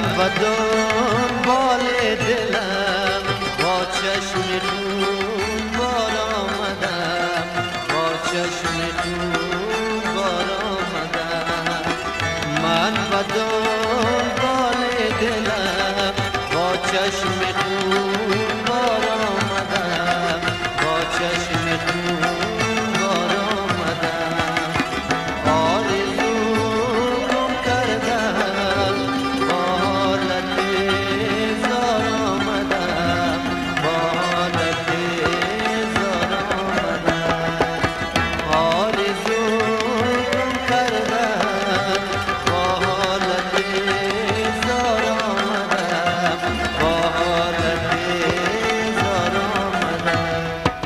و دنبال دلم با چشم خون بار آمدم، با چشم خون بار آمدم. من و دنبال دلم با چشم خون بار آمدم، با چشم خون بار آمدم. آرزو گم کردم با حالت زار آمدم، با حالت زار آمدم. آرزو گم کردم با حالت زار آمدم، با حالت زار آمدم.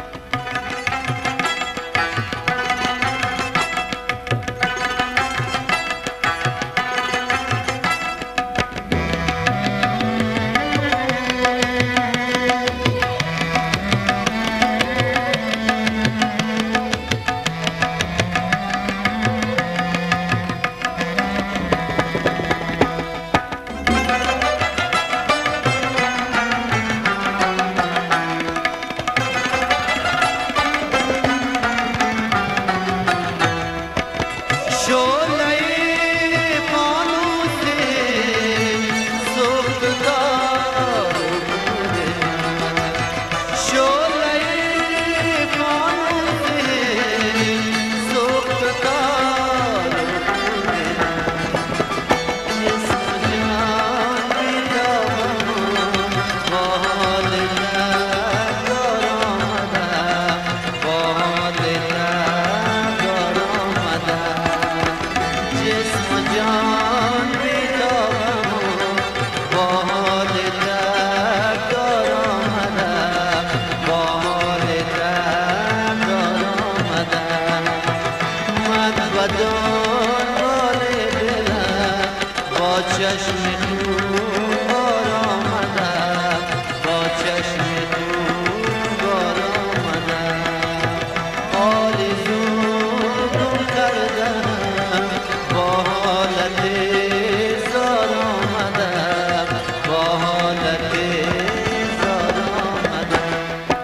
چشم خون بار آمدم، با چشم خون بار آمدم. آرزو گم کردم با حالت زار آمدم، با حالت زار آمدم.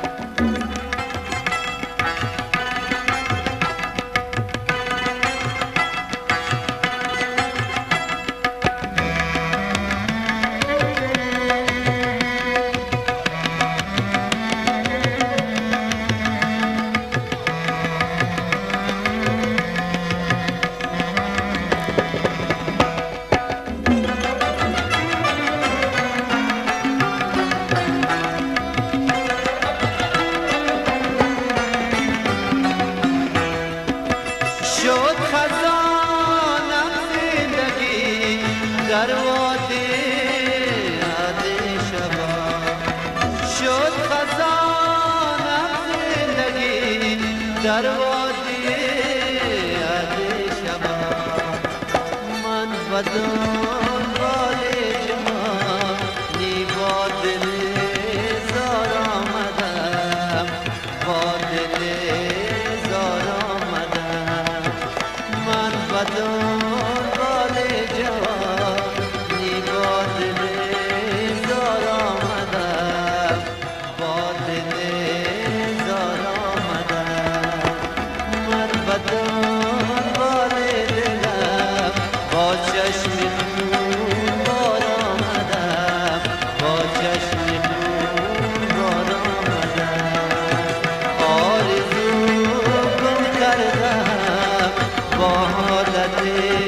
شد خزانم زندگی در وادی یاد شبا، شد خزانم زندگی در وادی یاد شبا. من و دنبال جهانی با دل زار آمدم، با دل زار آمدم. من و دنبال جوانی با دل زار آمدم، با دل زار آمدم. من و دنبال دلم با چشم خون بار آمدم، با چشم خون بار آمدم. آرزو گم کردم با حالت